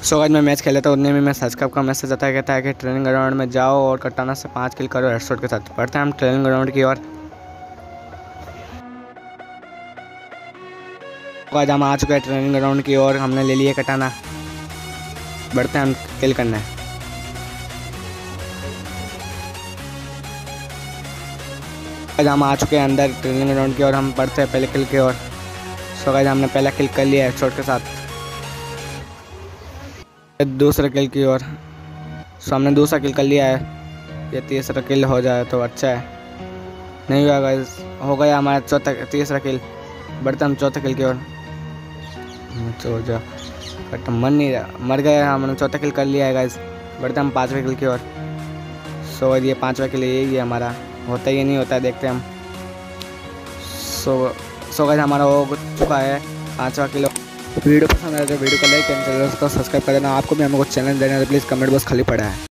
सो आज मैं मैच खेला था, उतने में मैं सब्सक्राइब का मैसेज आता है, कहता है कि ट्रेनिंग ग्राउंड में जाओ और कटाना से 5 किल करो हेडशॉट के साथ। बढ़ते हैं हम ट्रेनिंग ग्राउंड की ओर। तो आज हम आ चुके हैं ट्रेनिंग ग्राउंड की ओर, हमने ले लिया कटाना। बढ़ते हैं हम किल करने। आज हम आ चुके हैं अंदर ट्रेनिंग ग्राउंड की ओर, हम बढ़ते हैं पहले किल की ओर। सो आज हमने पहला किल कर लिया हेडशॉट के साथ। दूसरा किल की ओर, सो हमने दूसरा किल कर लिया है। ये तीसरा किल हो जाए तो अच्छा है, नहीं हुआ गाइस, हो गया हमारा तीसरा किल। बढ़ते हम चौथे किल की ओर। जो बट मन नहीं रहा, मर गया, हमने चौथा किल कर लिया है गाइस। बढ़ते हम पाँचवें किल की ओर। सो ये पाँचवा किल यही है हमारा, होता ही नहीं होता है, देखते हम। सो गाइस हमारा हो चुका है पाँचवा किलो। वीडियो पसंद आए तो वीडियो को लाइक एंड चैनल को सब्सक्राइब कर देना। आपको भी हमको चैनल देना है तो प्लीज़ कमेंट बॉक्स खाली पड़ा है।